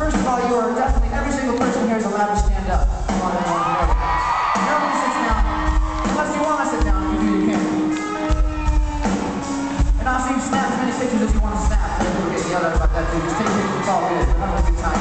First of all, you are definitely, every single person here is allowed to stand up. Come on, everyone. Nobody sits down. Unless you want to sit down, you do, you can. And also, you snap as many pictures as you want to snap. People get yelled at about that too. Just take pictures, it's all good. We're having a good time.